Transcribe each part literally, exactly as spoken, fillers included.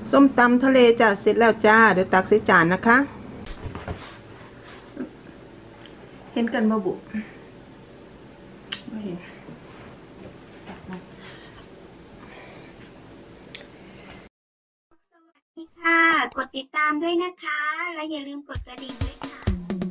ส้มตำทะเลจ้ะเสร็จแล้วจ้าเดี๋ยวตักใส่จานนะคะเห็นกันบ่บุไม่เห็นสวัสดีค่ะกดติดตามด้วยนะคะและอย่าลืมกดกระดิ่งด้วยค่ะ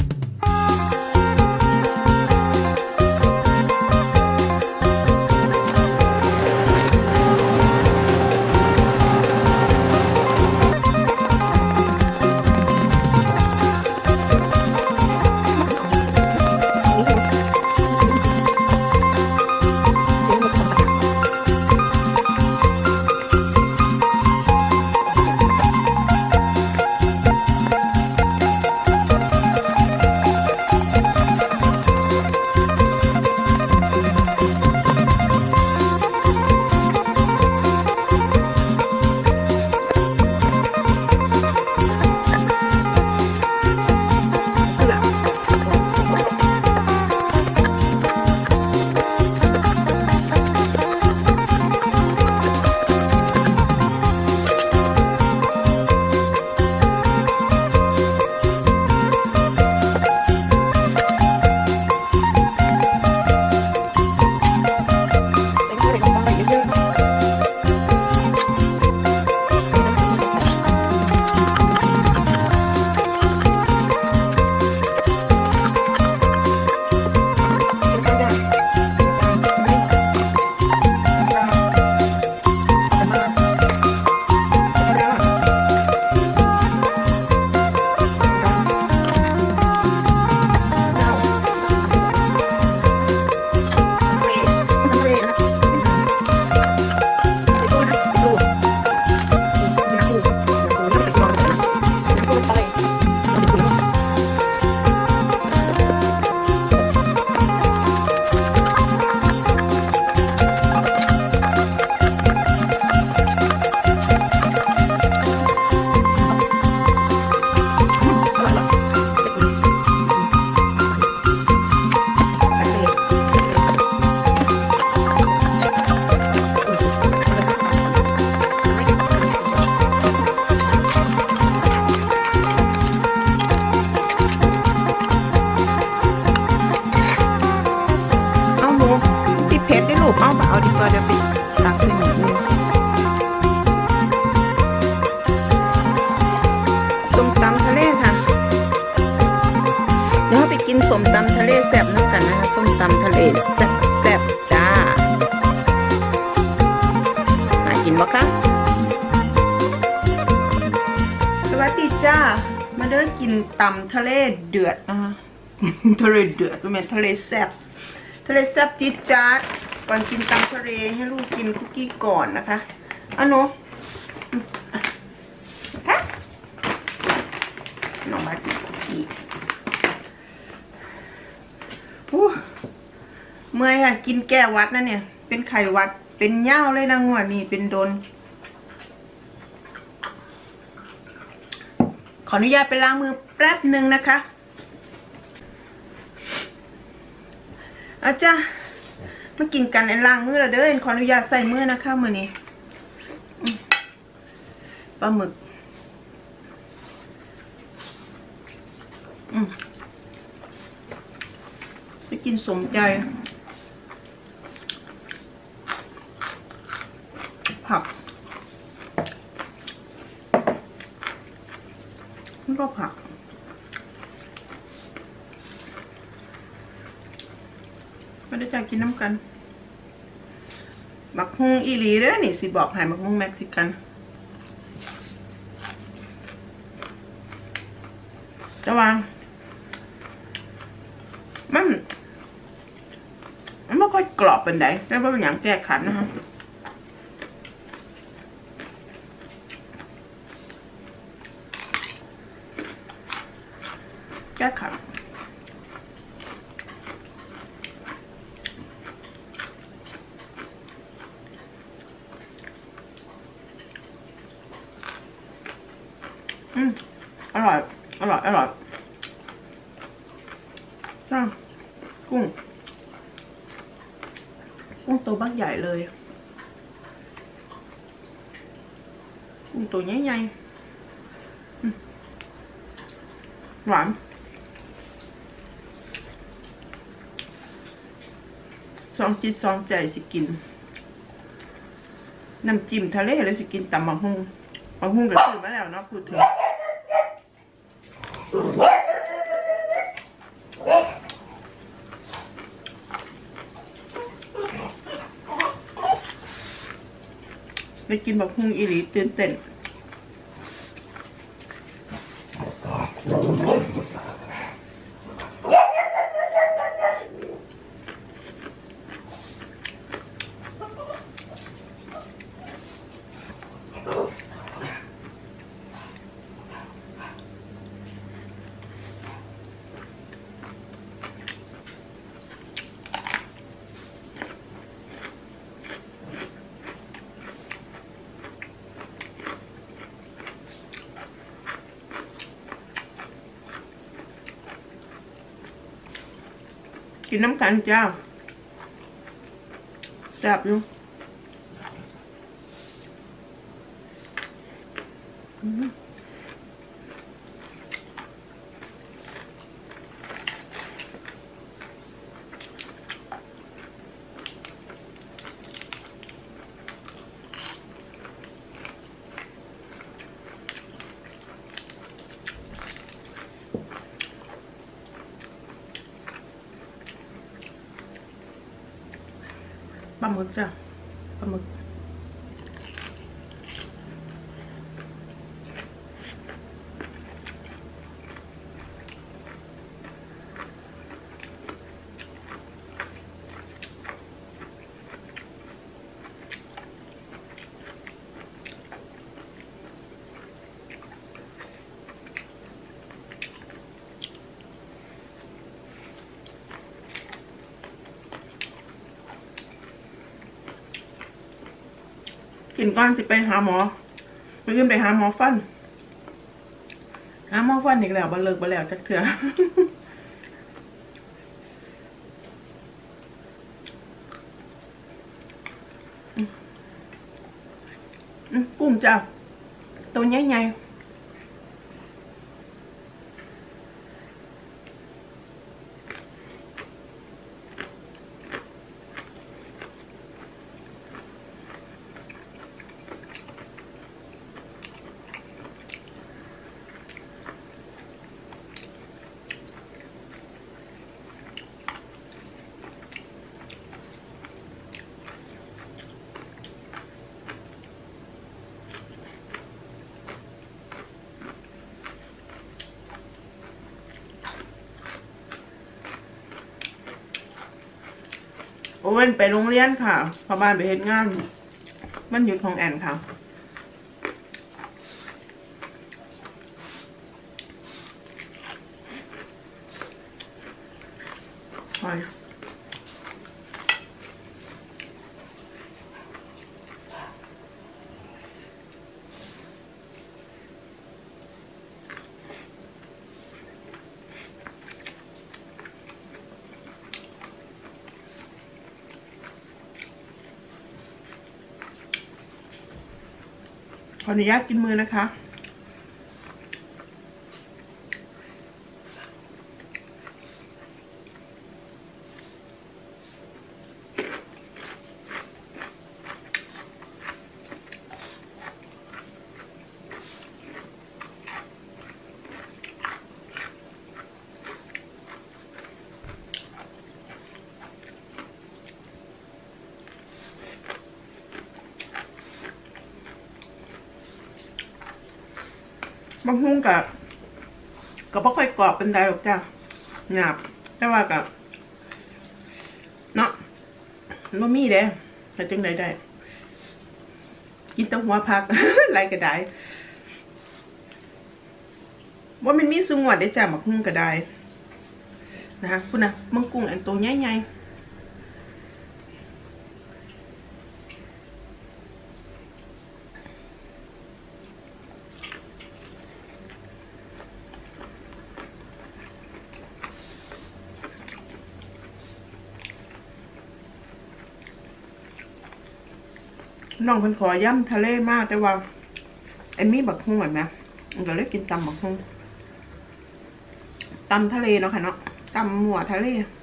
เอาไปเอาดีกว่าเดี๋ยวไปตักใส่หมูส้มตำทะเลค่ะเดี๋ยวเราไปกินส้มตำทะเลแซ่บน้ำกันนะคะส้มตำทะเลแซ่บแซ่บจ้ามากินบ่คะสวัสดีจ้ามาเด้อกินตำทะเลเดือดนะคะทะเลเดือดเป็นทะเลแซ่บทะเลแซ่บจี๊ดจ๊าดก่อนกินตำทะเลให้ลูกกินคุกกี้ก่อนนะคะอ่ะหนูนะคะน้องมากินคุกกี้อู้เมื่อยค่ะกินแก้วัดนะเนี่ยเป็นไข้วัดเป็นเหย้าเลยนะงวดนี้เป็นโดนขออนุญาตไปล้างมือแป๊บหนึ่งนะคะอาจารย์มากินกันในล้างมือแล้วเด้อขออนุญาตใส่มือนะคะมื้อนี้ปลาหมึกอืมไปกินสมใจผักมันก็ผักไม่ได้จะกินน้ำกันบักฮุงอีหลีเด้อนี่สิบอกให้บักฮุงเม็กซิกันจะวางมันมันไม่ค่อยกรอบเป็นไดแต่ว่าเป็นอย่างแก้ขันนะคะแก้ขันอืมอร่อยอร่อยอร่อยจ้ากุ้งกุ้งตัวบักใหญ่เลย กกุ้งตัวใหญ่ๆหวานสองจิตสองใจสิกินน้ำจิ้มทะเลเลยสิกินตำบักหุ่งบักหุ่งก็ซื้อมาแล้วเนาะพูดถึงไปกินบักหุ่งอีหลีตื่นเต้นกินน้ำกันจ้าจับอยู่ปลาหมึกจ้ะปลาหมึกกินก้อนสิไปหาหมอไปขึ้นไปหาหมอฟันหาหมอฟันอีกแล้วบ่เลิกบ่แล้วจักเถื่อ กุ้งจ้าตัวใหญ่ๆโอเว่นไปโรงเรียนค่ะพอบ้านไปเฮ็ดงานมันหยุดของแอนค่ะหอยขออนุญาตกินมือนะคะบางหุ้งกับก็บ่ค่อยกรอบเป็นไดหรอกจ้าหยาบแต่ว่ากับเนาะมันบ่มีเด้แต่จังใดได้กินแต้หัวผัก ไรก็ได้ว่ามันมีสุงวดได้จ้าบักหุ้งก็ได้นะคะคุณนะมังกุ้งอันตัวใหญ่ๆน้องเพิ่นขอย่ำทะเลมากแต่ว่าเอ็มมี่บักฮุ้งแบบนี้มันก็เลยกินตำบักฮุ้งตำทะเลเนาะค่ะเนาะตำหมัวทะเล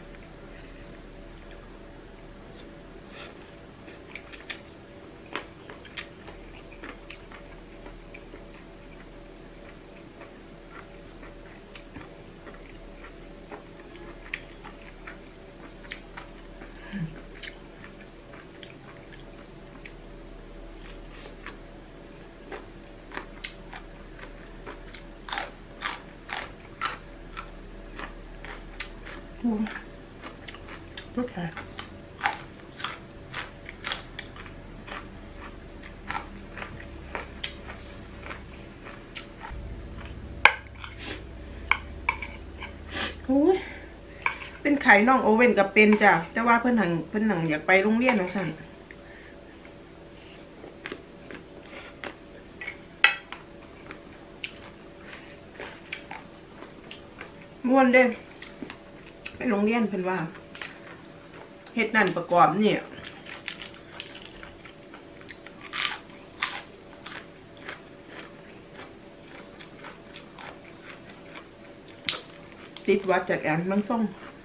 โอเคโอ้ยเป็นไข่น้องโอเว่นกับเป็นจ้ะแต่ว่าเพื่อนหนังเพื่อนหนังอยากไปโรงเรียนนะสั่นม่วนเด้ไปโรงเรียนเพื่อนว่าเฮ็ดนั่นประกอบเนี่ยติดวัดจากแอนมันส่ง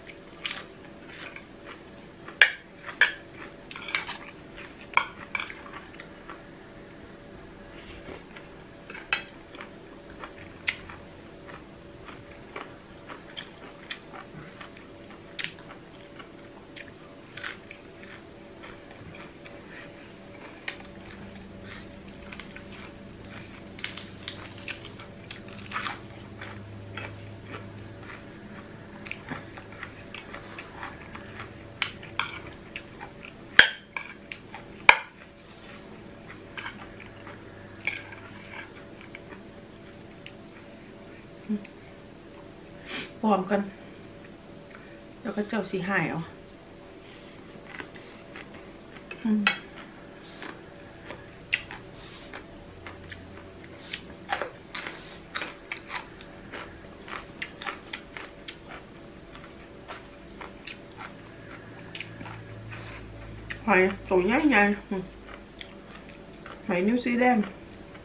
พร้อมกันแล้วก็เจ้าสีหายเอาหอยตัวใหญ่ใหญ่หอยนิวซีแลนด์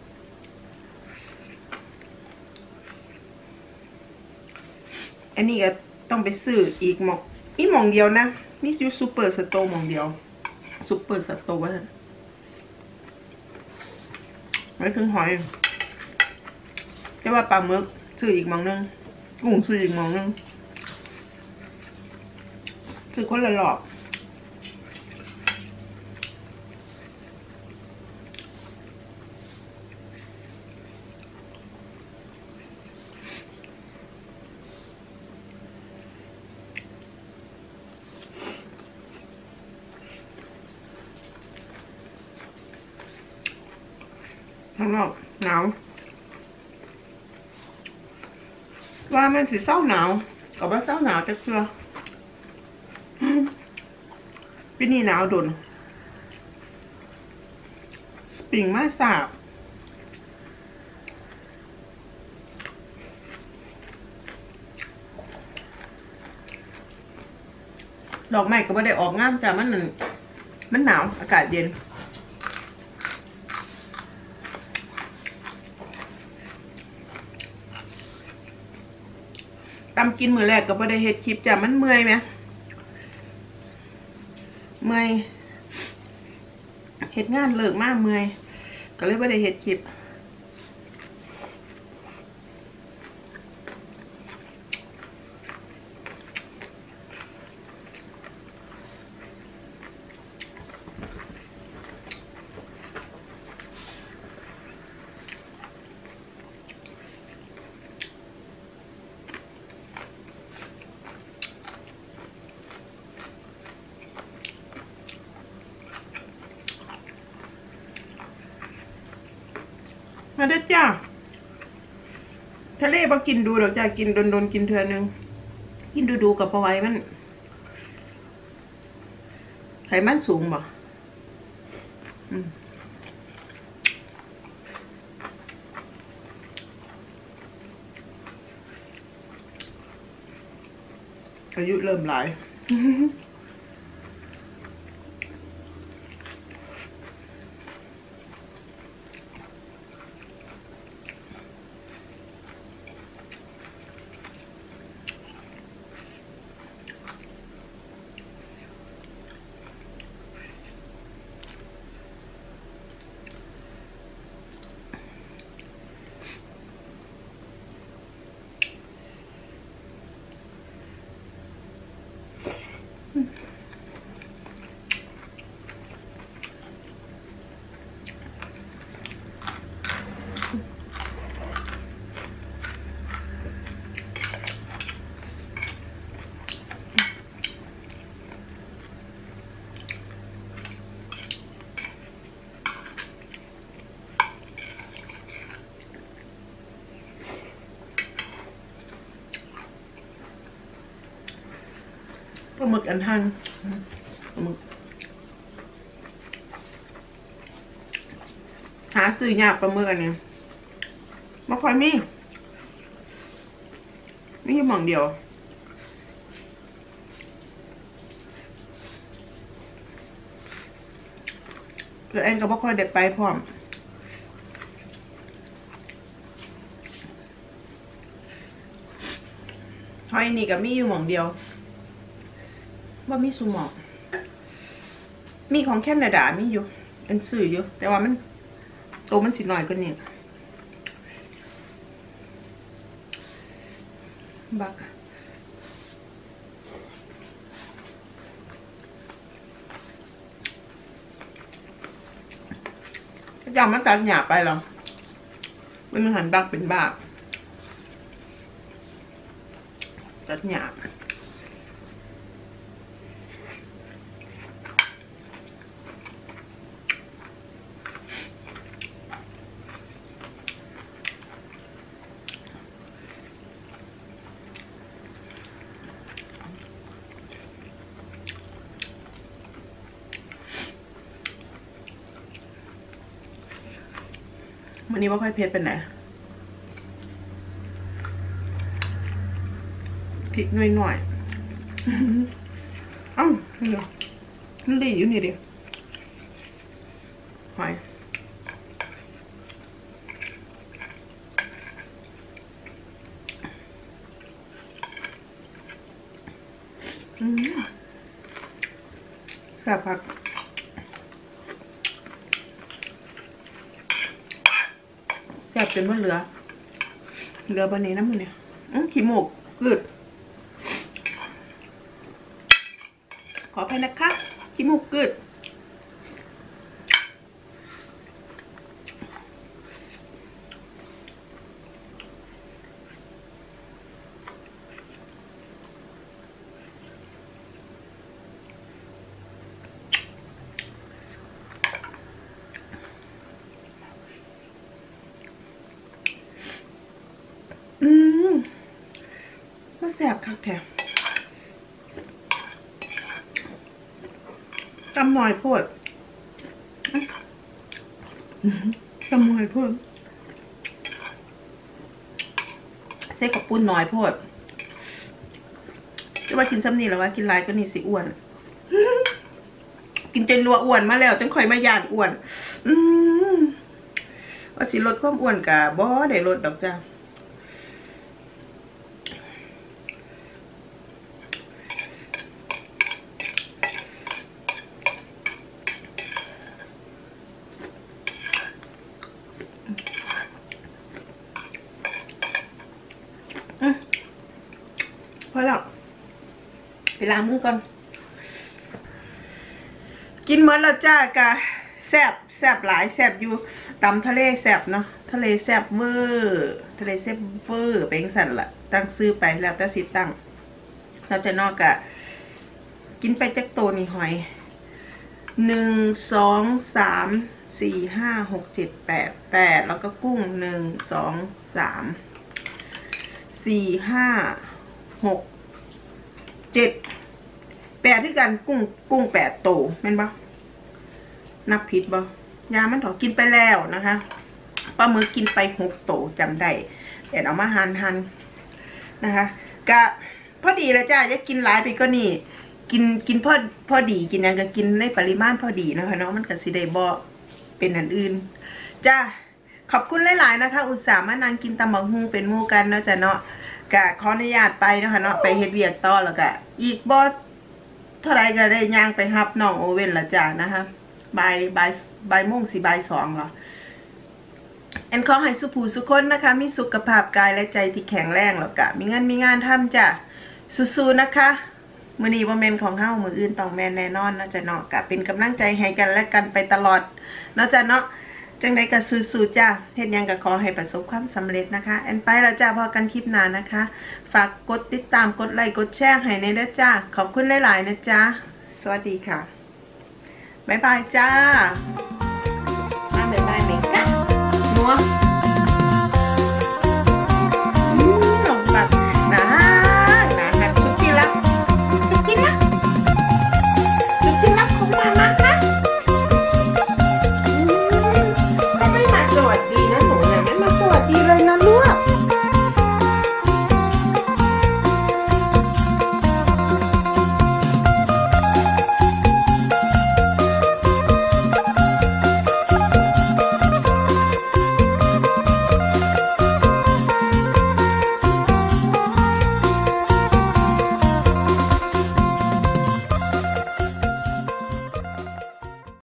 อันนี้ก็ต้องไปซื้ออีกหมองนี่หมองเดียวนะนี่อยู่ซูเปอร์สโตร์หมองเดียวซูเปอร์สโตร์ว่าท่านไม่ถึงหอยแต่ว่าปลาหมึกซื้ออีกหมองนึงกุ้งซื้ออีกหมองนึงซื้อคนละหลอกข้างนอกหนาวว่ามันสิเศร้าหนาวกับว่าเศร้าหนาวจะเชื่อปีนี้หนาวโดนสปริงมาสาบดอกไม้ก็ไม่ได้ออกงามจ้ะมันมันหนาวอากาศเย็นตำกินมือแรกก็บ่ได้เฮ็ดคลิปจ้ะมันเมื่อยไหมเมื่อยเฮ็ดงานเลิกมากเมื่อยก็เลยบ่ได้เฮ็ดคลิปมาเด้อจ้าทะเลบ่กินดูดอกจ้ากินโดนๆกินเทื่อนึงกินดูๆกับปะไว้มันไขมันสูงบ่อืมอายุเริ่มหลายหมึกอันทันปลาหมึกหาซื้อยากปลาหมึกอันนี้ไม่ค่อยมีมีหม่องเดียวแล้วแอนก็ไม่ค่อยเด็ดไปพร้อมหอยนี่ก็มีอยู่หม่องเดียวว่ามีสุหมอกมีของแคนาดามีอยู่อันซื้ออยู่แต่ว่ามันโตมันสิหน่อยกว่านี้บักจำมันตัดหยาบไปหรอมันหันบักเป็นบักตัดหยาบวันนี้ว่าค่อยเผ็ดเป็นไหนพริกหน่อยหน่อยอ้าวนี่เหรอนี่ดีอยู่นี่ดิหอยอืมแซ่บผักแซ่บจนว่าเหลือเหลือบนนี้น้ำมันเนี่ยอืมขี้หมกกึดขออภัยนะคะขี้หมกกึดอืมมาแสบคักแท้ตำหน่อยโพดตำหน่อยโพดใส่กับปุ้นหน่อยโพดจะว่ากินซ้ำนี่แล้วว่ากินลายก็นี่สิอ้วนกินจนรัวอ้วนมาแล้วจนค่อยมาย่านอ้วนอืมว่าสิลดความอ้วนกะบ่ได้ลดดอกจ้าพอแล้วไปล้างมือก่อนกินเหมือนแล้วจ้ากะแซ่บแซ่บหลายแซ่บอยู่ตำทะเลแซ่บเนาะทะเลแซ่บเวอร์ทะเลแซ่บเวอร์เป็นสั่นละตั้งซื้อไปแล้วแต่สิตั้งเราจะนอกกะกินไปจักโตนี่หอยหนึ่งสองสามสี่ห้าหกเจ็ดแปดแปดแล้วก็กุ้งหนึ่งสองสามสี่ห้าหกเจ็ดแปดที่กันกุ้งกุ้งแปดโตแม่นบ่นับผิดบ่ยามันถอกินไปแล้วนะคะปลาหมึกกินไปหกโตจำได้แต่เอามาหั่นหั่นนะคะกะพอดีแล้วจ้าจะกินหลายไปก็นี่กินกินพอพอดีกินยังก็กินในปริมาณพอดีนะคะเนาะมันก็สิได้บ่เป็นอันอื่นจ้าขอบคุณหลายๆนะคะอุตส่าห์มานั่งกินตำบักหุ่งเป็นหมู่กันเนาะจ้ะเนาะกะขออนุญาตไปนะคะเนาะไปเฮ็ดเวียกต่อแล้วก็อีกบ่เท่าไรก็ได้ย่างไปรับน้องโอเว่นละจ้านะคะบ่ายบ่ายบ่ายโมงสิบ่ายสองเหรอแอนขอให้สุภูสุคนนะคะมีสุขภาพกายและใจที่แข็งแรงแล้วก็มีเงินมีงานทำจ้ะสู้ๆนะคะมื้อนี้บ่แม่นของเฮามื้ออื่นต้องแม่นแน่นอนเนาะจ้ะเนาะก็เป็นกำลังใจให้กันและกันไปตลอดเนาะจ้ะเนาะจังใดก็สู้ๆจ้าเฮ็ดหยังก็ขอให้ประสบความสำเร็จนะคะแอนไปแล้วจ้าพอกันคลิปหน้านะคะฝากกดติดตามกดไลค์กดแชร์ให้ในเด้อจ้าขอบคุณหลายๆนะจ้าสวัสดีค่ะบ๊ายบายจ้า